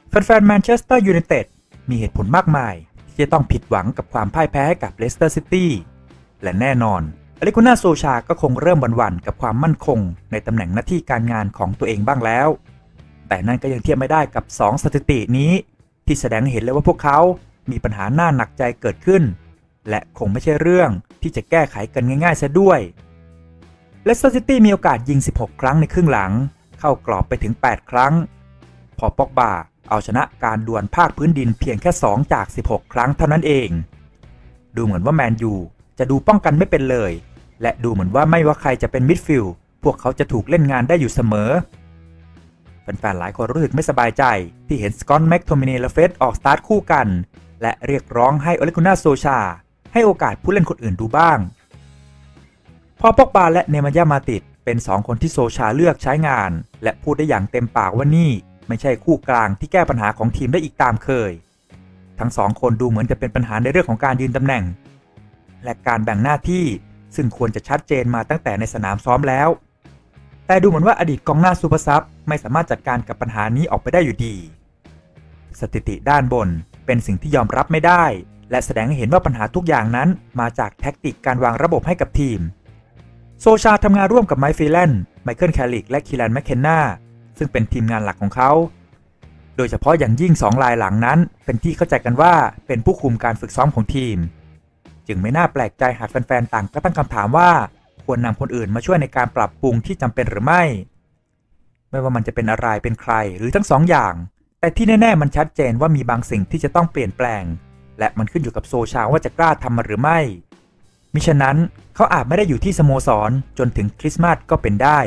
แฟนๆแมนเชสเตอร์ยูไนเต็ดมีเหตุผลมากมายที่จะต้องผิดหวังกับความพ่ายแพ้ให้กับเลสเตอร์ซิตี้และแน่นอนอเลกุน่าโซชาก็คงเริ่มหวั่นๆกับความมั่นคงในตำแหน่งหน้าที่การงานของตัวเองบ้างแล้วแต่นั่นก็ยังเทียบไม่ได้กับ2สถิตินี้ที่แสดงให้เห็นเลยว่าพวกเขามีปัญหาหน้าหนักใจเกิดขึ้นและคงไม่ใช่เรื่องที่จะแก้ไขกันง่ายๆซะด้วยเลสเตอร์ซิตี้มีโอกาสยิง16ครั้งในครึ่งหลังเข้ากรอบไปถึง8ครั้งพอป็อกบาเอาชนะการดวลภาคพื้นดินเพียงแค่2จาก16ครั้งเท่านั้นเองดูเหมือนว่าแมนยูจะดูป้องกันไม่เป็นเลยและดูเหมือนว่าไม่ว่าใครจะเป็นมิดฟิลด์พวกเขาจะถูกเล่นงานได้อยู่เสมอแฟนๆหลายคนรู้สึกไม่สบายใจที่เห็นสกอตต์แม็กโทมินีและเฟรดออกสตาร์ทคู่กันและเรียกร้องให้โอเลกุน่าโซชาให้โอกาสผู้เล่นคนอื่นดูบ้างพอป็อกบาและเนมาญามาติดเป็น2คนที่โซชาเลือกใช้งานและพูดได้อย่างเต็มปากว่านี่ไม่ใช่คู่กลางที่แก้ปัญหาของทีมได้อีกตามเคยทั้ง2คนดูเหมือนจะเป็นปัญหาในเรื่องของการยืนตำแหน่งและการแบ่งหน้าที่ซึ่งควรจะชัดเจนมาตั้งแต่ในสนามซ้อมแล้วแต่ดูเหมือนว่าอดีตกองหน้าซูเปอร์ซับไม่สามารถจัดการกับปัญหานี้ออกไปได้อยู่ดีสถิติด้านบนเป็นสิ่งที่ยอมรับไม่ได้และแสดงให้เห็นว่าปัญหาทุกอย่างนั้นมาจากแท็กติกการวางระบบให้กับทีมโซชาทำงานร่วมกับไมค์ฟรีแลนด์ไมเคิลแคลริกและคีแลนแมคเคนนาซึ่งเป็นทีมงานหลักของเขาโดยเฉพาะอย่างยิ่ง2รายหลังนั้นเป็นที่เข้าใจกันว่าเป็นผู้คุมการฝึกซ้อมของทีมจึงไม่น่าแปลกใจหากแฟนๆต่างก็ตั้งคำถามว่าควรนำคนอื่นมาช่วยในการปรับปรุงที่จำเป็นหรือไม่ว่ามันจะเป็นอะไรเป็นใครหรือทั้ง2อย่างแต่ที่แน่ๆมันชัดเจนว่ามีบางสิ่งที่จะต้องเปลี่ยนแปลงและมันขึ้นอยู่กับโซชาว่าจะกล้าทำมันหรือไม่มิฉะนั้นเขาอาจไม่ได้อยู่ที่สโมสรจนถึงคริสต์มาสก็เป็นได้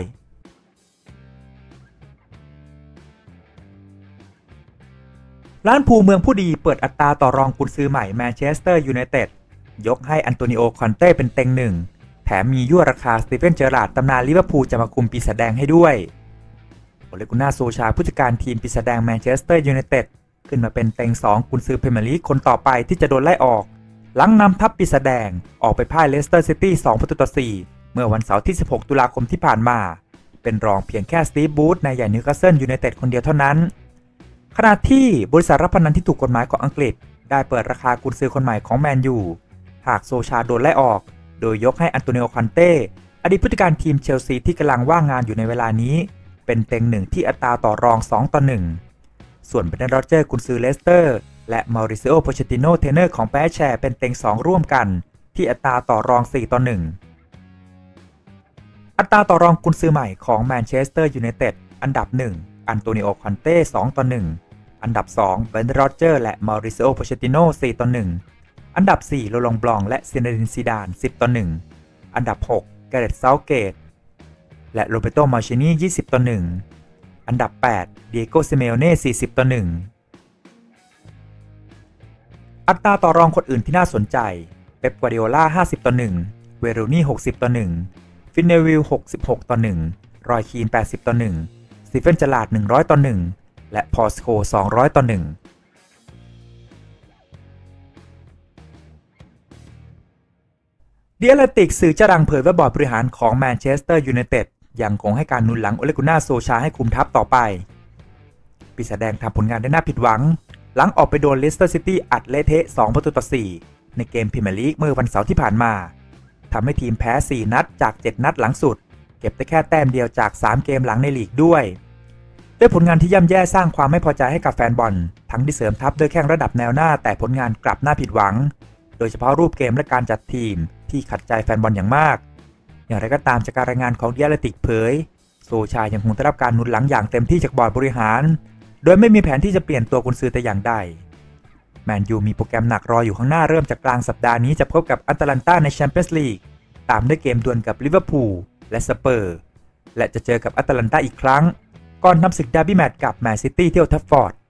ล้านพูเมืองผู้ดีเปิดอัตราต่อรองกุนซือใหม่แมนเชสเตอร์ยูไนเต็ดยกให้อันโตนิโอคอนเต้เป็นเต็งหนึ่งแถมมียั่วราคาสตีเฟนเจอราร์ดตำนานลิเวอร์พูลจะมาคุมปีศาจแดงให้ด้วยโอเลกุน่าโซชาผู้จัดการทีมปีศาจแดงแมนเชสเตอร์ยูไนเต็ดขึ้นมาเป็นเต็ง2กุนซือพรีเมียร์ลีกคนต่อไปที่จะโดนไล่ออกหลังนำทัพปีศาจแดงออกไปพ่ายเลสเตอร์ซิตี้2-4เมื่อวันเสาร์ที่16ตุลาคมที่ผ่านมาเป็นรองเพียงแค่สตีฟบูธนายใหญ่นิวคาสเซิลยูไนเต็ดคนเดียวเท่านั้นขณะที่บริษัทรับพนันที่ถูกกฎหมายของอังกฤษได้เปิดราคากุนซือคนใหม่ของแมนยูหากโซชาโดนไล่ออกโดยยกให้อันโตนิโอคอนเต้อดีตผู้จัดการทีมเชลซีที่กำลังว่างงานอยู่ในเวลานี้เป็นเต็งหนึ่งที่อัตราต่อรอง2-1ส่วนเบรนด์ โรเจอร์กุนซือเลสเตอร์และมาริซิโอ โพเชตติโนเทรนเนอร์ของแปแชร์เป็นเต็ง2ร่วมกันที่อัตราต่อรอง4-1อัตราต่อรองกุนซือใหม่ของแมนเชสเตอร์ยูไนเต็ดอันดับ1อันโตนิโอคอนเต้2-1อันดับ2เบรนด์ โรเจอร์และมาริซิโอ โพเชตติโน4-1อันดับ4โรลองบลองและซินเดดินซีดาน10-1อันดับ6แกเรต เซาท์เกตและโรเบโต มาร์ชินี20-1อันดับ8เดียโก ซิเมโอเน่40-1อัตราต่อรองคนอื่นที่น่าสนใจเป๊ป กัวร์ดิโอลา50-1เวโรนี่60-1ฟินเนวิล66-1รอยคีน80-1สตีเฟน เจอราร์ด100-1และพอล สโคล200-1เดียเลติกสื่อเจ้าดังเผยว่าบอร์ดบริหารของแมนเชสเตอร์ยูไนเต็ดยังคงให้การหนุนหลังโอเลกุน่าโซชาให้คุมทัพต่อไปปีศาจแดงทำผลงานได้น่าผิดหวังหลังออกไปโดนเลสเตอร์ซิตี้อัดเละเทะ2-4ในเกมพรีเมียร์ลีกเมื่อวันเสาร์ที่ผ่านมาทำให้ทีมแพ้4นัดจาก7นัดหลังสุดเก็บได้แค่แต้มเดียวจาก3เกมหลังในลีกด้วยผลงานที่ย่ำแย่สร้างความไม่พอใจให้กับแฟนบอลทั้งที่เสริมทัพด้วยแข้งระดับแนวหน้าแต่ผลงานกลับน่าผิดหวังโดยเฉพาะรูปเกมและการจัดทีมที่ขัดใจแฟนบอลอย่างมากอย่างไรก็ตามจากการรายงานของเดียเลติกเผยโซชายังคงได้รับการหนุนหลังอย่างเต็มที่จากบอร์ดบริหารโดยไม่มีแผนที่จะเปลี่ยนตัวกุนซือแต่อย่างใดแมนยูมีโปรแกรมหนักรออยู่ข้างหน้าเริ่มจากกลางสัปดาห์นี้จะพบกับแอตแลนตาในแชมเปี้ยนส์ลีกตามด้วยเกมดวลกับลิเวอร์พูลและสเปอร์และจะเจอกับแอตแลนตาอีกครั้งก่อนทำศึกดาร์บี้แมตช์กับแมนซิตี้ที่โอลด์แทราฟฟอร์ด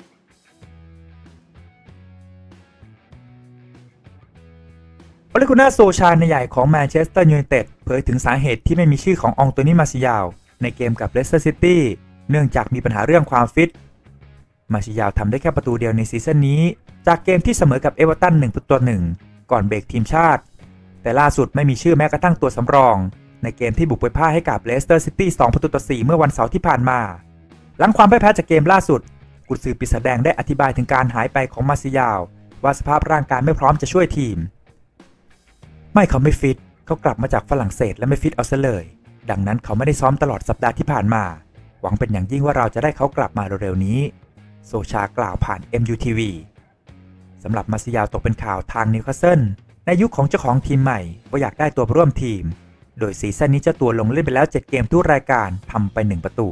โอเลกุน่าโซชาในใหญ่ของแมนเชสเตอร์ยูไนเต็ดเผยถึงสาเหตุที่ไม่มีชื่อขององโตนี มาร์ซิยาลในเกมกับเลสเตอร์ซิตี้เนื่องจากมีปัญหาเรื่องความฟิตมาร์ซิยาลทำได้แค่ประตูเดียวในซีซั่นนี้จากเกมที่เสมอกับเอเวอร์ตัน1-1ก่อนเบรกทีมชาติแต่ล่าสุดไม่มีชื่อแม้กระทั่งตัวสำรองในเกมที่บุกไปพ่ายให้กับเลสเตอร์ซิตี้2-4เมื่อวันเสาร์ที่ผ่านมาหลังความพ่ายแพ้จากเกมล่าสุดกุนซือปีศาจแดงได้อธิบายถึงการหายไปของมาซิยาวว่าสภาพร่างกายไม่พร้อมจะช่วยทีมไม่เขาไม่ฟิตเขากลับมาจากฝรั่งเศสและไม่ฟิตเอาซะเลยดังนั้นเขาไม่ได้ซ้อมตลอดสัปดาห์ที่ผ่านมาหวังเป็นอย่างยิ่งว่าเราจะได้เขากลับมาเร็วๆนี้โซชากล่าวผ่าน MUTV สำหรับมาซิยาวตกเป็นข่าวทางนิวคาสเซิลในยุคของเจ้าของทีมใหม่ว่าอยากได้ตัวร่วมทีมโดยซีซั่นนี้เจ้าตัวลงเล่นไปแล้ว7เกมทุกรายการทำไป1ประตู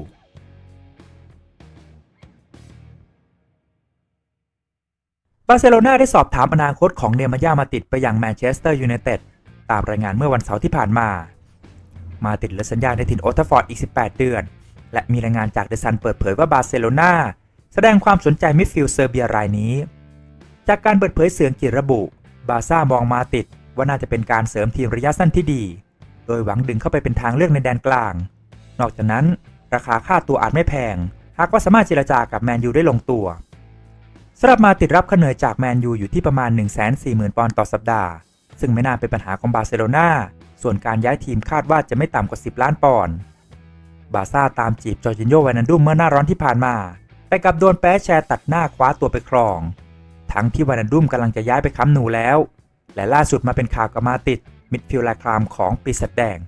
บาร์เซโลนาได้สอบถามอนาคตของเนม่า มาติดไปยังแมนเชสเตอร์ยูไนเต็ดตามรายงานเมื่อวันเสาร์ที่ผ่านมาติดเหลือสัญญาในถิ่นโอลด์แทราฟฟอร์ดอีก18เดือนและมีรายงานจากเดอะซันเปิดเผยว่าบาร์เซโลนาแสดงความสนใจมิดฟิลด์เซอร์เบียรายนี้จากการเปิดเผยเสื่อกิจระบุบาร์ซ่ามองมาติดว่าน่าจะเป็นการเสริมทีมระยะสั้นที่ดีโดยหวังดึงเข้าไปเป็นทางเลือกในแดนกลางนอกจากนั้นราคาค่าตัวอาจไม่แพงหากว่าสามารถเจรจากับแมนยูได้ลงตัวสำหรับมาติดรับค่าเหนื่อยจากแมนยูอยู่ที่ประมาณ 140,000 ปอนด์ต่อสัปดาห์ซึ่งไม่น่าเป็นปัญหาของบาร์เซโลนาส่วนการย้ายทีมคาดว่าจะไม่ต่ำกว่า10 ล้านปอนด์บาร์ซ่าตามจีบจอร์จินโญ่ วานันดุมเมื่อหน้าร้อนที่ผ่านมาแต่กลับโดนแปะแชร์ตัดหน้าคว้าตัวไปครองทั้งที่วานันดุมกำลังจะย้ายไปค้ำนูแล้วและล่าสุดมาเป็นข่าวกับมาติดมิดฟิลด์ลายครามของปีศาจแดง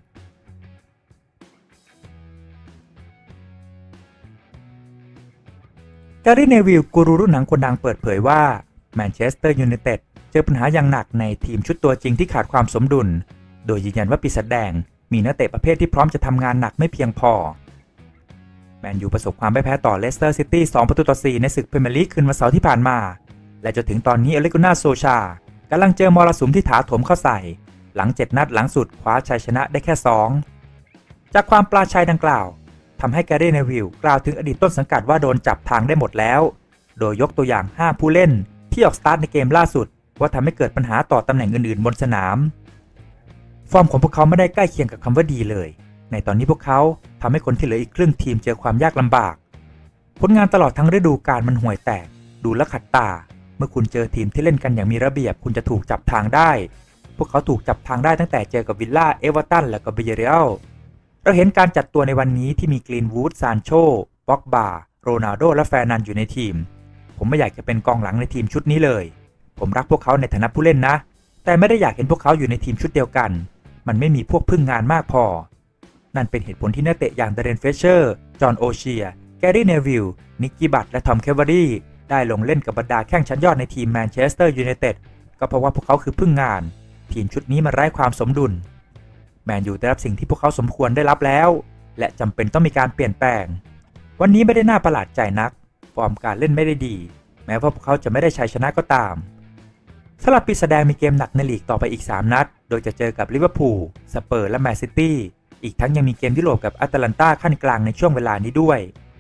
แกรี่ เนวิลกูรูรุ่นหนังคนดังเปิดเผยว่าแมนเชสเตอร์ยูไนเต็ดเจอปัญหาอย่างหนักในทีมชุดตัวจริงที่ขาดความสมดุลโดยยืนยันว่าปีศาจแดงมีนักเตะประเภทที่พร้อมจะทำงานหนักไม่เพียงพอแมนยูประสบความพ่ายแพ้ต่อเลสเตอร์ซิตี้2-4ในศึกพรีเมียร์ลีกคืนวันเสาร์ที่ผ่านมาและจนถึงตอนนี้เอเลกุน่าโซชากำลังเจอมรสุมที่ถาโถมเข้าใส่หลัง7 นัดหลังสุดคว้าชัยชนะได้แค่2จากความปลาชัยดังกล่าวทำให้แกรี่ เนวิลกล่าวถึงอดีตต้นสังกัดว่าโดนจับทางได้หมดแล้วโดยยกตัวอย่าง5ผู้เล่นที่ออกสตาร์ทในเกมล่าสุดว่าทำให้เกิดปัญหาต่อตำแหน่งอื่นๆบนสนามฟอร์มของพวกเขาไม่ได้ใกล้เคียงกับคำว่าดีเลยในตอนนี้พวกเขาทำให้คนที่เหลืออีกครึ่งทีมเจอความยากลำบากผลงานตลอดทั้งฤดูกาลมันห่วยแตกดูและขัดตาเมื่อคุณเจอทีมที่เล่นกันอย่างมีระเบียบคุณจะถูกจับทางได้พวกเขาถูกจับทางได้ตั้งแต่เจอกับวิลล่าเอเวอร์ตันและก็เบเยเรียลเราเห็นการจัดตัวในวันนี้ที่มีกรีนวูดซานโชบ็อกบาโรนัลโดและแฟร์นันอยู่ในทีมผมไม่อยากจะเป็นกองหลังในทีมชุดนี้เลยผมรักพวกเขาในฐานะผู้เล่นนะแต่ไม่ได้อยากเห็นพวกเขาอยู่ในทีมชุดเดียวกันมันไม่มีพวกพึ่งงานมากพอนั่นเป็นเหตุผลที่นักเตะอย่างเดเรน เฟเชอร์จอห์น โอเชียแกรี่ เนวิลนิกกี้ บัตและทอม เคเวอรี่ได้ลงเล่นกับบรรดาแข้งชั้นยอดในทีมแมนเชสเตอร์ยูไนเต็ดก็เพราะว่าพวกเขาคือพึ่งงานทีมชุดนี้มันไร้ความสมดุลแมนยูได้รับสิ่งที่พวกเขาสมควรได้รับแล้วและจำเป็นต้องมีการเปลี่ยนแปลงวันนี้ไม่ได้น่าประหลาดใจนักฟอร์มการเล่นไม่ได้ดีแม้ว่าพวกเขาจะไม่ได้ชัยชนะก็ตามสำหรับปีศาจแดงมีเกมหนักในลีกต่อไปอีก3 นัดโดยจะเจอกับลิเวอร์พูลสเปอร์และแมนซิตี้อีกทั้งยังมีเกมยุโรปกับแอตแลนตาขั้นกลางในช่วงเวลานี้ด้วย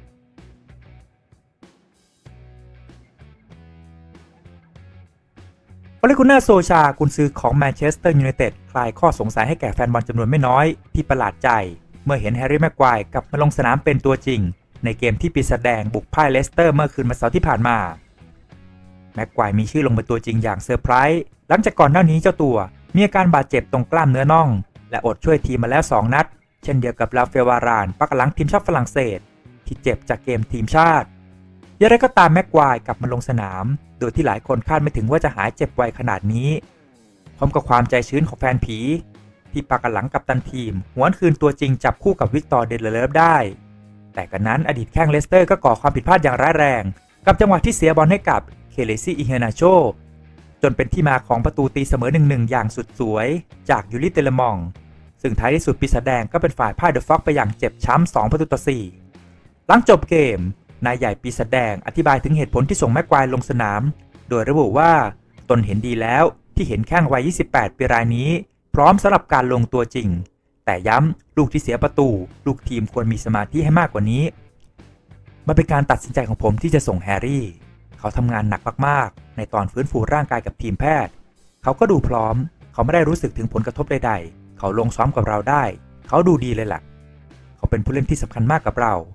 โอเลกุน่า โซชากุนซือของแมนเชสเตอร์ยูไนเต็ดคลายข้อสงสัยให้แก่แฟนบอลจำนวนไม่น้อยที่ประหลาดใจเมื่อเห็นแฮร์รี่ แม็กไกวร์กลับมาลงสนามเป็นตัวจริงในเกมที่ปีศาจแดงบุกพ่ายเลสเตอร์เมื่อคืนวันเสาร์ที่ผ่านมาแม็กไกวร์มีชื่อลงเป็นตัวจริงอย่างเซอร์ไพรส์หลังจากก่อนหน้านี้เจ้าตัวมีอาการบาดเจ็บตรงกล้ามเนื้อน่องและอดช่วยทีมมาแล้ว2 นัดเช่นเดียวกับลาเฟล วารานปักหลังทีมชาติฝรั่งเศสที่เจ็บจากเกมทีมชาติอย่างไรก็ตามแม็กไกวร์กลับมาลงสนามโดยที่หลายคนคาดไม่ถึงว่าจะหายเจ็บไวขนาดนี้พร้อมกับความใจชื้นของแฟนผีที่ปักหลังกัปตันทีมหวนคืนตัวจริงจับคู่กับวิกตอร์ เดเลฟได้แต่กันนั้นอดีตแข้งเลสเตอร์ก็ก่อความผิดพลาดอย่างร้ายแรงกับจังหวะที่เสียบอลให้กับเคเลซี่ อิเฮนาโชจนเป็นที่มาของประตูตีเสมอ 1-1 อย่างสุดสวยจากยูริ เตเลมองซึ่งท้ายที่สุดปีศาจแดงก็เป็นฝ่ายพ่ายเดอะฟ็อกไปอย่างเจ็บช้ำ2-4หลังจบเกมนายใหญ่ปีศาจแดงอธิบายถึงเหตุผลที่ส่งแม็กไกวร์ลงสนามโดยระบุว่าตนเห็นดีแล้วที่เห็นแข้งวัย28 ปีรายนี้พร้อมสำหรับการลงตัวจริงแต่ย้ำลูกที่เสียประตูลูกทีมควรมีสมาธิให้มากกว่านี้มันเป็นการตัดสินใจของผมที่จะส่งแฮร์รี่เขาทำงานหนักมากๆในตอนฟื้นฟูร่างกายกับทีมแพทย์เขาก็ดูพร้อมเขาไม่ได้รู้สึกถึงผลกระทบใดๆเขาลงซ้อมกับเราได้เขาดูดีเลยล่ะเขาเป็นผู้เล่นที่สำคัญมากกับเรา